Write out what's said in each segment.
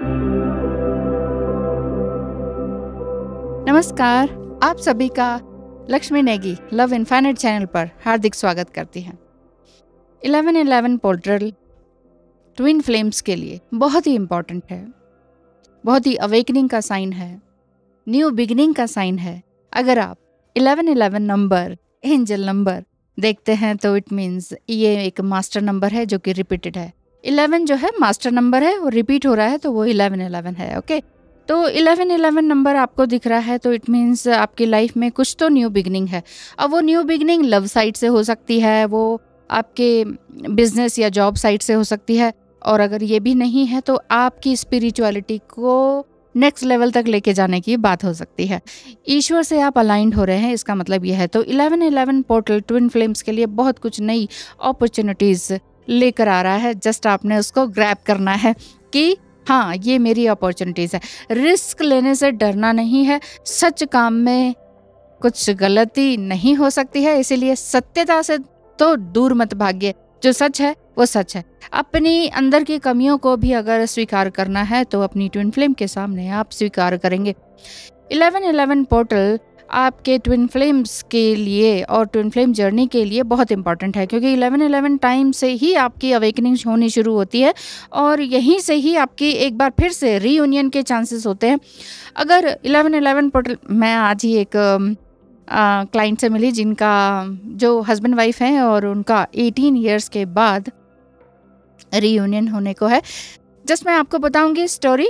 नमस्कार, आप सभी का Lakshmi Negi love infinite channel पर हार्दिक स्वागत करती हैं। 1111 पोर्टल ट्विन फ्लेम्स के लिए बहुत ही इम्पॉर्टेंट है, बहुत ही अवेकनिंग का साइन है, न्यू बिगिनिंग का साइन है। अगर आप 1111 नंबर, एंजल नंबर देखते हैं तो इट मीन्स ये एक मास्टर नंबर है जो कि रिपीटेड है। 11 जो है मास्टर नंबर है, वो रिपीट हो रहा है तो वो 1111 है। ओके, तो 1111 नंबर आपको दिख रहा है तो इट मीन्स आपकी लाइफ में कुछ तो न्यू बिगनिंग है। अब वो न्यू बिगनिंग लव साइड से हो सकती है, वो आपके बिजनेस या जॉब साइड से हो सकती है, और अगर ये भी नहीं है तो आपकी स्पिरिचुअलिटी को नेक्स्ट लेवल तक लेके जाने की बात हो सकती है। ईश्वर से आप अलाइंड हो रहे हैं, इसका मतलब यह है। तो 1111 पोर्टल ट्विन फ्लेम्स के लिए बहुत कुछ नई अपॉर्चुनिटीज लेकर आ रहा है। जस्ट आपने उसको ग्रैब करना है कि हाँ, ये मेरी अपॉर्चुनिटीज है। रिस्क लेने से डरना नहीं है। सच काम में कुछ गलती नहीं हो सकती है, इसीलिए सत्यता से तो दूर मत भागिए। जो सच है वो सच है। अपनी अंदर की कमियों को भी अगर स्वीकार करना है तो अपनी ट्विन फ्लेम के सामने आप स्वीकार करेंगे। 1111 पोर्टल आपके ट्विन फ्लेम्स के लिए और ट्विन फ्लेम जर्नी के लिए बहुत इंपॉर्टेंट है, क्योंकि 1111 टाइम से ही आपकी अवेकनिंग होनी शुरू होती है और यहीं से ही आपकी एक बार फिर से रीयूनियन के चांसेस होते हैं। अगर 1111 पोर्टल, मैं आज ही एक क्लाइंट से मिली जिनका जो हस्बैंड वाइफ हैं और उनका 18 ईयर्स के बाद रीयूनियन होने को है। जस्ट मैं आपको बताऊंगी स्टोरी,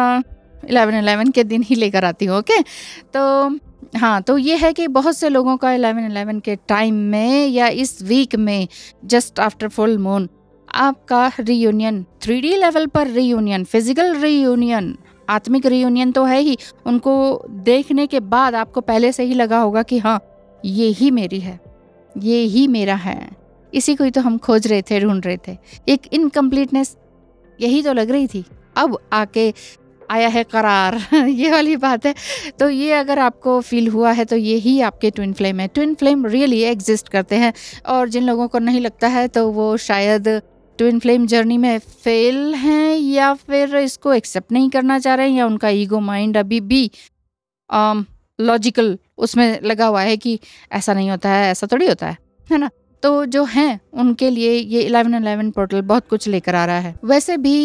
1111 के दिन ही लेकर आती हूँ। ओके, तो हाँ, तो ये है कि बहुत से लोगों का 1111 के टाइम में या इस वीक में जस्ट आफ्टर फुल मून आपका रीयूनियन, 3D लेवल पर रीयूनियन, फिजिकल रीयूनियन, आत्मिक रीयूनियन तो है ही। उनको देखने के बाद आपको पहले से ही लगा होगा कि हाँ, ये ही मेरी है, ये ही मेरा है, इसी को ही तो हम खोज रहे थे, ढूंढ रहे थे। एक इनकम्प्लीटनेस यही तो लग रही थी, अब आके आया है करार ये वाली बात है। तो ये अगर आपको फील हुआ है तो ये ही आपके ट्विन फ्लेम है। ट्विन फ्लेम रियली एग्जिस्ट करते हैं, और जिन लोगों को नहीं लगता है तो वो शायद ट्विन फ्लेम जर्नी में फेल हैं या फिर इसको एक्सेप्ट नहीं करना चाह रहे हैं, या उनका ईगो माइंड अभी भी लॉजिकल उसमें लगा हुआ है कि ऐसा नहीं होता है, ऐसा थोड़ी होता है ना। तो जो हैं उनके लिए ये 1111 पोर्टल बहुत कुछ लेकर आ रहा है। वैसे भी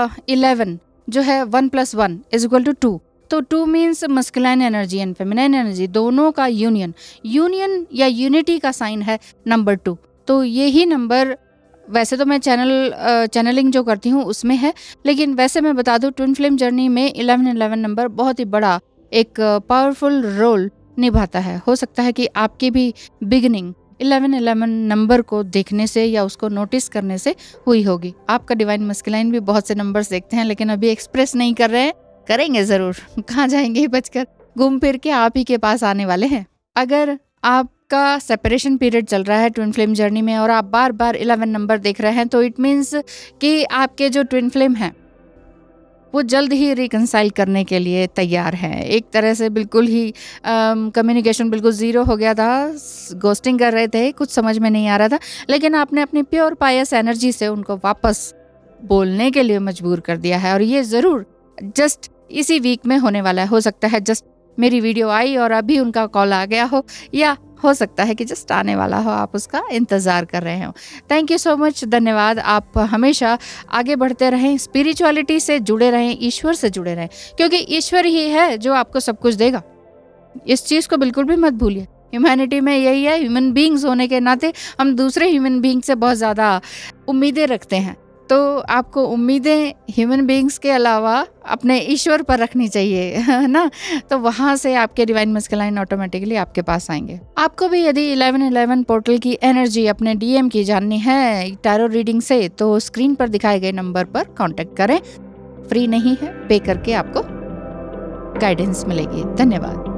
11 जो है 1 + 1 = 2, तो 2 means masculine energy and feminine energy, दोनों का यूनियन या यूनिटी का साइन है नंबर 2। तो यही नंबर, वैसे तो मैं चैनलिंग जो करती हूँ उसमें है, लेकिन वैसे मैं बता दूँ ट्विन फ्लेम जर्नी में 1111 नंबर बहुत ही बड़ा एक पावरफुल रोल निभाता है। हो सकता है कि आपकी भी बिगिनिंग 1111 नंबर को देखने से या उसको नोटिस करने से हुई होगी। आपका डिवाइन मस्कुलाइन भी बहुत से नंबर्स देखते हैं, लेकिन अभी एक्सप्रेस नहीं कर रहे हैं, करेंगे ज़रूर। कहाँ जाएंगे बचकर, घूम फिर के आप ही के पास आने वाले हैं। अगर आपका सेपरेशन पीरियड चल रहा है ट्विन फ्लेम जर्नी में और आप बार बार 11 नंबर देख रहे हैं तो इट मीन्स कि आपके जो ट्विन फ्लेम हैं वो जल्द ही रिकंसाइल करने के लिए तैयार हैं। एक तरह से बिल्कुल ही कम्युनिकेशन बिल्कुल ज़ीरो हो गया था, घोस्टिंग कर रहे थे, कुछ समझ में नहीं आ रहा था, लेकिन आपने अपनी प्योर पायस एनर्जी से उनको वापस बोलने के लिए मजबूर कर दिया है। और ये ज़रूर जस्ट इसी वीक में होने वाला है। हो सकता है जस्ट मेरी वीडियो आई और अभी उनका कॉल आ गया हो, या हो सकता है कि जस्ट आने वाला हो, आप उसका इंतज़ार कर रहे हो। थैंक यू सो मच, धन्यवाद। आप हमेशा आगे बढ़ते रहें, स्पिरिचुअलिटी से जुड़े रहें, ईश्वर से जुड़े रहें, क्योंकि ईश्वर ही है जो आपको सब कुछ देगा। इस चीज़ को बिल्कुल भी मत भूलिए। ह्यूमैनिटी में यही है, ह्यूमन बींग्स होने के नाते हम दूसरे ह्यूमन बींग से बहुत ज़्यादा उम्मीदें रखते हैं। तो आपको उम्मीदें ह्यूमन बींग्स के अलावा अपने ईश्वर पर रखनी चाहिए, है ना। तो वहाँ से आपके डिवाइन मस्कुलाइन ऑटोमेटिकली आपके पास आएंगे। आपको भी यदि 1111 पोर्टल की एनर्जी अपने डीएम की जाननी है टैरो रीडिंग से, तो स्क्रीन पर दिखाए गए नंबर पर कांटेक्ट करें। फ्री नहीं है, पे करके आपको गाइडेंस मिलेगी। धन्यवाद।